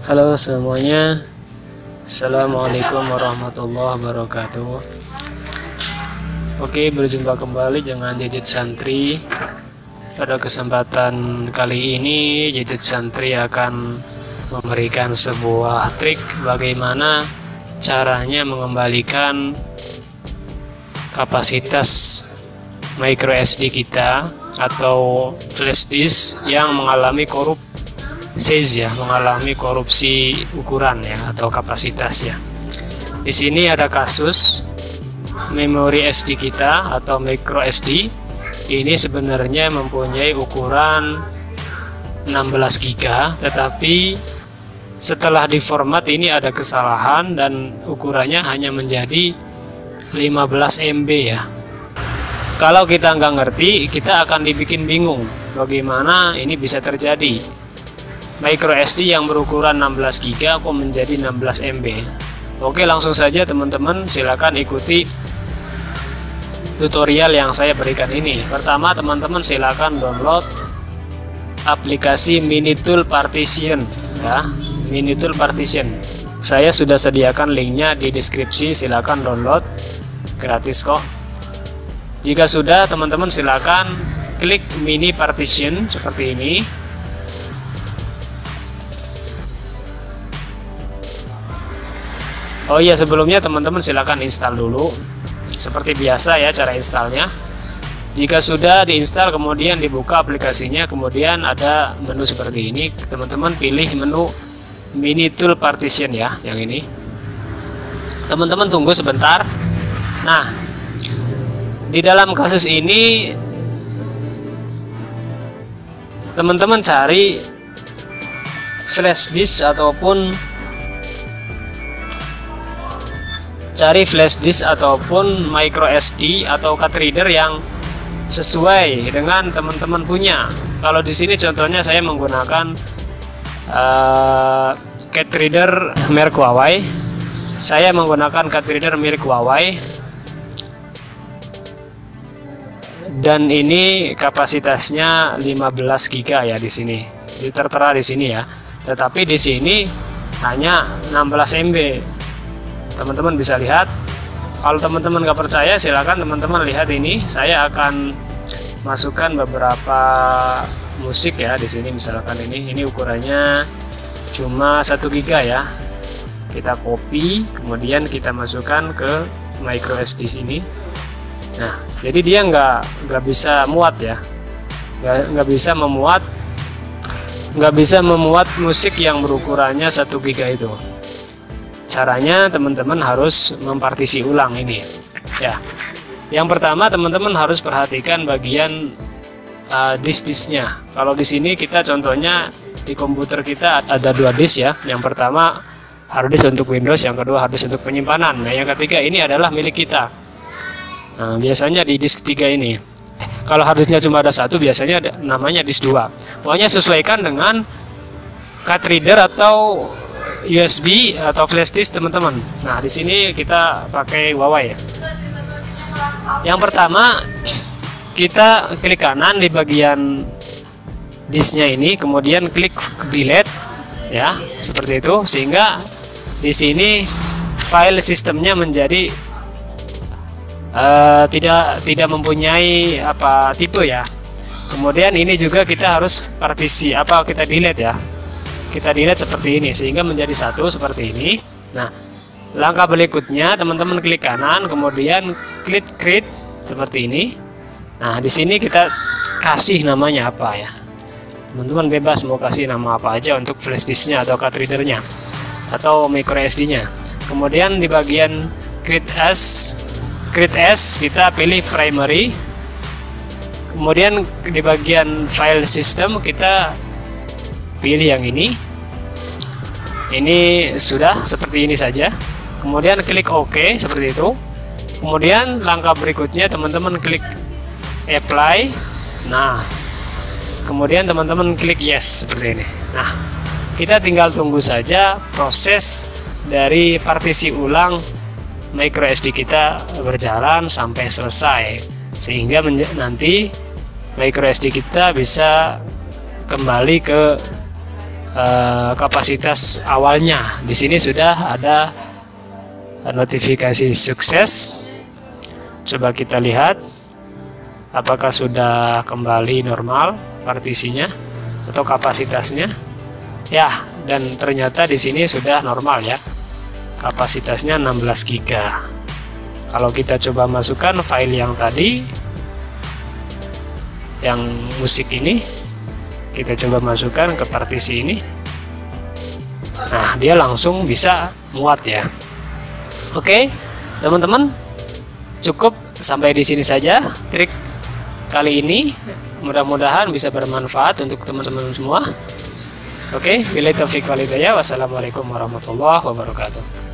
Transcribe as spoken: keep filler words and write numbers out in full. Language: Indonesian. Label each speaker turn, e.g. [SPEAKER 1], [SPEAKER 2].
[SPEAKER 1] Halo semuanya, Assalamualaikum warahmatullahi wabarakatuh. Oke, berjumpa kembali dengan Gadget Santri. Pada kesempatan kali ini Gadget Santri akan memberikan sebuah trik bagaimana caranya mengembalikan kapasitas micro S D kita atau flash disk yang mengalami korup size ya, mengalami korupsi ukuran ya atau kapasitas ya. Di sini ada kasus memori S D kita atau micro S D ini sebenarnya mempunyai ukuran enam belas giga, tetapi setelah diformat ini ada kesalahan dan ukurannya hanya menjadi lima belas M B ya. Kalau kita nggak ngerti, kita akan dibikin bingung bagaimana ini bisa terjadi. Micro S D yang berukuran enam belas giga kok menjadi enam belas M B. Oke, langsung saja teman-teman, silakan ikuti tutorial yang saya berikan ini. Pertama, teman-teman silakan download aplikasi Minitool Partition ya, Minitool Partition. Saya sudah sediakan linknya di deskripsi, silakan download, gratis kok. Jika sudah, teman-teman silakan klik mini partition seperti ini. Oh iya, sebelumnya teman-teman silakan install dulu seperti biasa ya cara installnya. Jika sudah diinstal, kemudian dibuka aplikasinya, kemudian ada menu seperti ini. Teman-teman pilih menu Minitool Partition ya, yang ini. Teman-teman tunggu sebentar. Nah, di dalam kasus ini teman-teman cari flash disk ataupun cari flash disk ataupun micro S D atau card reader yang sesuai dengan teman-teman punya. Kalau di sini contohnya saya menggunakan uh, card reader merek Huawei. Saya menggunakan card reader merek Huawei. Dan ini kapasitasnya lima belas giga ya di sini. Tertera di sini ya. Tetapi di sini hanya enam belas M B. Teman-teman bisa lihat. Kalau teman-teman nggak percaya, silakan teman-teman lihat ini. Saya akan masukkan beberapa musik ya di sini. Misalkan ini, ini ukurannya cuma satu giga ya. Kita copy, kemudian kita masukkan ke micro S D sini. Nah, jadi dia nggak nggak bisa muat ya, nggak nggak bisa memuat, nggak bisa memuat musik yang berukurannya satu giga itu. Caranya teman-teman harus mempartisi ulang ini ya. Yang pertama, teman-teman harus perhatikan bagian uh, disk-disknya. Kalau di sini kita contohnya di komputer kita ada dua disk ya. Yang pertama hard disk untuk Windows, yang kedua hard disk untuk penyimpanan. Nah, yang ketiga ini adalah milik kita. Nah, biasanya di disk tiga ini. Kalau harddisknya cuma ada satu, biasanya ada, namanya disk dua. Pokoknya sesuaikan dengan card reader atau U S B atau flash disk teman-teman. Nah, di sini kita pakai Huawei. Yang pertama, kita klik kanan di bagian disknya ini, kemudian klik delete ya, seperti itu, sehingga di sini file sistemnya menjadi Uh, tidak tidak mempunyai apa tipe ya. Kemudian ini juga kita harus partisi apa kita delete ya. Kita delete seperti ini sehingga menjadi satu seperti ini. Nah, langkah berikutnya teman-teman klik kanan, kemudian klik create seperti ini. Nah, di sini kita kasih namanya apa ya. Teman-teman bebas mau kasih nama apa aja untuk flash disknya atau card readernya atau micro S D-nya. Kemudian di bagian create as Create as kita pilih primary, kemudian di bagian file system kita pilih yang ini. Ini sudah seperti ini saja. Kemudian klik OK seperti itu. Kemudian langkah berikutnya teman-teman klik apply. Nah, kemudian teman-teman klik yes seperti ini. Nah, kita tinggal tunggu saja proses dari partisi ulang micro S D kita berjalan sampai selesai, sehingga nanti micro S D kita bisa kembali ke eh, kapasitas awalnya. Di sini sudah ada notifikasi sukses. Coba kita lihat apakah sudah kembali normal partisinya atau kapasitasnya. Ya, dan ternyata di sini sudah normal ya. Kapasitasnya enam belas giga. Kalau kita coba masukkan file yang tadi, yang musik ini, kita coba masukkan ke partisi ini. Nah, dia langsung bisa muat ya. Oke, teman-teman, cukup sampai di sini saja trik kali ini. Mudah-mudahan bisa bermanfaat untuk teman-teman semua. Oke, billahi taufiq wal hidayah. Wassalamualaikum warahmatullahi wabarakatuh.